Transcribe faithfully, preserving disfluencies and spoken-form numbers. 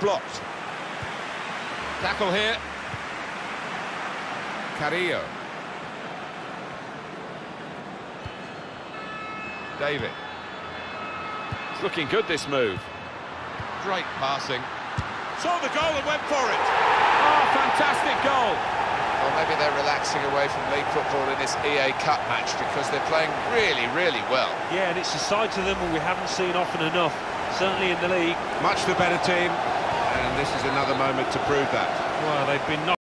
blocked. Tackle here. Carrillo. David. It's looking good, this move. Great passing. Saw the goal and went for it. Oh, fantastic goal. Well, maybe they're relaxing away from league football in this E A Cup match because they're playing really, really well. Yeah, and it's a side to them we haven't seen often enough, certainly in the league. Much the better team, and this is another moment to prove that. Well, they've been knocked